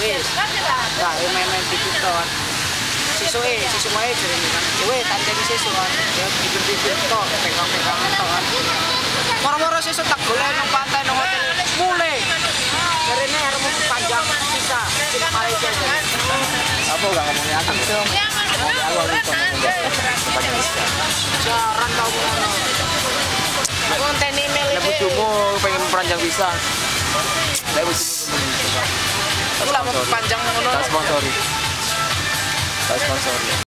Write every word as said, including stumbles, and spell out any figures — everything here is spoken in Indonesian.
wis. Nah, main-main dikit kan. Sisuke, sisuk wae jarene kan. Ya weh, tanteni sesuk kan. Ya bibir-bibir tok, pegang-pegang tok kan. Moro-moro sesuk tak golek nang pantai nang hotel. Mulai. Jarene arep panjang sisa, sisa Malaysia. Apa enggak ngomongnya aku dong? Aku lupa ngomong. Jaran kau ngono. Konten email Ya bojomu pengen peranjang bisa. Lah bojomu. Aku lah mau panjang ngono. Tak sponsori. Tak sponsori.